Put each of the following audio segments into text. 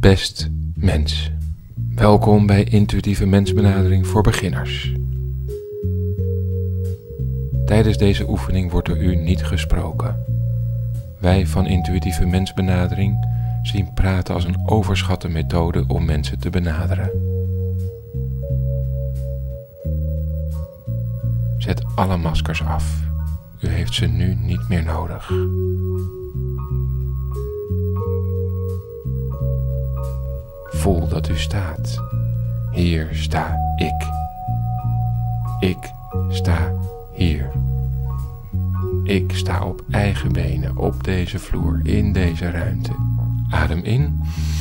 Best mens. Welkom bij Intuïtieve Mensbenadering voor beginners. Tijdens deze oefening wordt door u niet gesproken. Wij van Intuïtieve Mensbenadering zien praten als een overschatte methode om mensen te benaderen. Zet alle maskers af. U heeft ze nu niet meer nodig. Voel dat u staat. Hier sta ik. Ik sta hier. Ik sta op eigen benen op deze vloer, in deze ruimte. Adem in.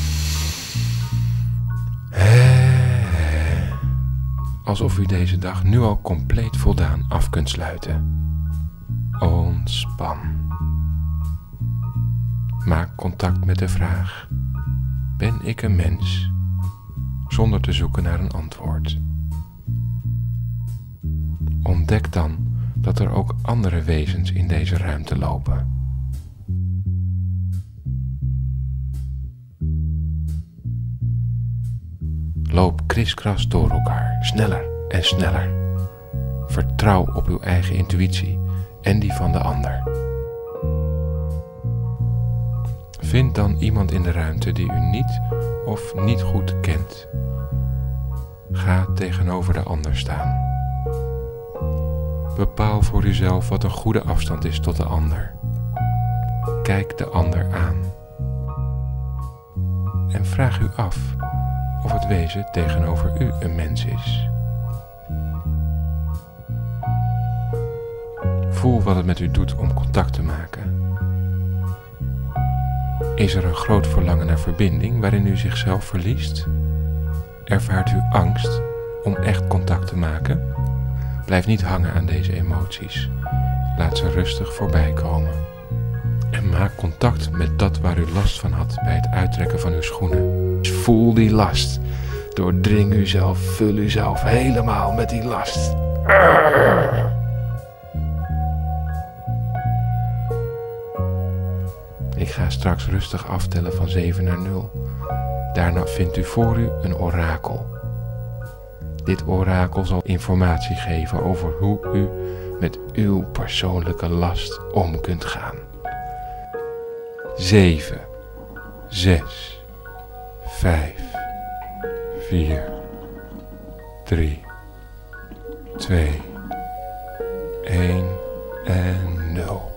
Alsof u deze dag nu al compleet voldaan af kunt sluiten. Ontspan. Maak contact met de vraag: ben ik een mens? Zonder te zoeken naar een antwoord. Ontdek dan dat er ook andere wezens in deze ruimte lopen. Loop kriskras door elkaar, sneller en sneller. Vertrouw op uw eigen intuïtie en die van de ander. Vind dan iemand in de ruimte die u niet goed kent. Ga tegenover de ander staan. Bepaal voor uzelf wat een goede afstand is tot de ander. Kijk de ander aan. En vraag u af of het wezen tegenover u een mens is. Voel wat het met u doet om contact te maken. Is er een groot verlangen naar verbinding waarin u zichzelf verliest? Ervaart u angst om echt contact te maken? Blijf niet hangen aan deze emoties. Laat ze rustig voorbij komen. En maak contact met dat waar u last van had bij het uittrekken van uw schoenen. Voel die last. Doordring uzelf, vul uzelf helemaal met die last. Ik ga straks rustig aftellen van 7 naar 0. Daarna vindt u voor u een orakel. Dit orakel zal informatie geven over hoe u met uw persoonlijke last om kunt gaan. 7, 6, 5, 4, 3, 2, 1 en 0.